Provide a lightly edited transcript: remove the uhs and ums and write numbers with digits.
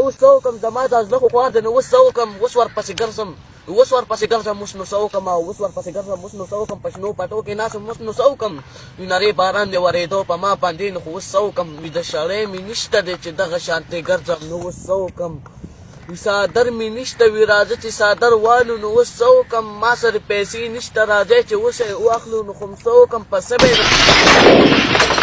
اوس څه وکړم زما دا زړه خو خوار دی نو اوس څه وکړم اوس ورپسې ګرځم اوس نو څه وکړم اوس ورپسې ګرځم اوس نو څه وکړم په شنو پټو کې ناست یم اوس نو څه وکړم نرۍ باران دی ورېدو په ما باندې نو خو اوس څه وکړم ویده شړی مې نشته دی چې دغه شانتې ګرځم نو اوس څه وکړم څادر مې نشته وي راځه چې څادر والو نو اوس څه وکړم ما سره پیسې نشته راځئ چې اوس یې واخلو نو خو څه وکړم په څه به